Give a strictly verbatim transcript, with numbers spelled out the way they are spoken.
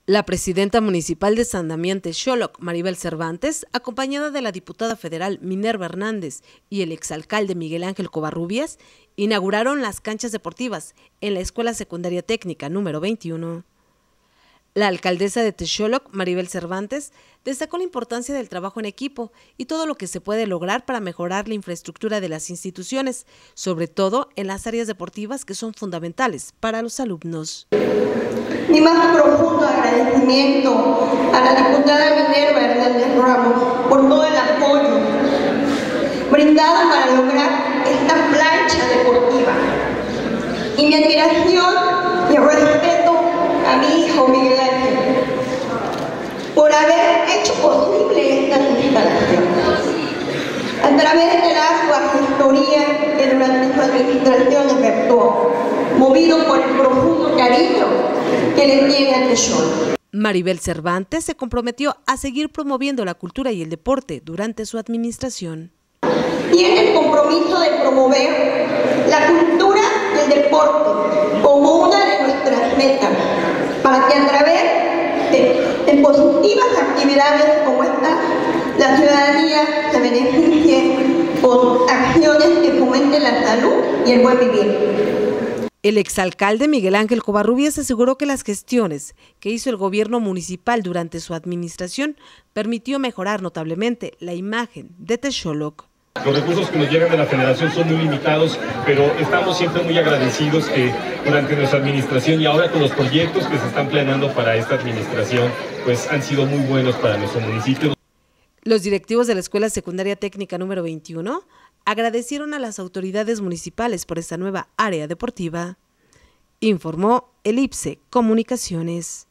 La presidenta municipal de San Damián Texoloc, Maribel Cervantes, acompañada de la diputada federal Minerva Hernández y el exalcalde Miguel Ángel Covarrubias, inauguraron las canchas deportivas en la Escuela Secundaria Técnica número veintiuno. La alcaldesa de Texoloc, Maribel Cervantes, destacó la importancia del trabajo en equipo y todo lo que se puede lograr para mejorar la infraestructura de las instituciones, sobre todo en las áreas deportivas que son fundamentales para los alumnos. Mi más profundo agradecimiento a la diputada Minerva Hernández Ramos por todo el apoyo brindado para lograr esta plancha deportiva. Y mi admiración y respeto a mi hijo Miguel Ángel por haber hecho posible estas instalaciones. A través de la ardua gestoría que durante su administración efectuó, movido por el profundo cariño que le tiene a Texoloc. Maribel Cervantes se comprometió a seguir promoviendo la cultura y el deporte durante su administración. Tiene el compromiso de promover la cultura y el deporte como una de nuestras metas, para que a través de, de positivas actividades como esta, la ciudadanía se beneficie con acciones que fomenten la salud y el buen vivir. El exalcalde Miguel Ángel Covarrubias aseguró que las gestiones que hizo el gobierno municipal durante su administración permitió mejorar notablemente la imagen de Texoloc. Los recursos que nos llegan de la federación son muy limitados, pero estamos siempre muy agradecidos que durante nuestra administración y ahora con los proyectos que se están planeando para esta administración, pues han sido muy buenos para nuestro municipio. Los directivos de la Escuela Secundaria Técnica número veintiuno agradecieron a las autoridades municipales por esta nueva área deportiva, informó el I P S E Comunicaciones.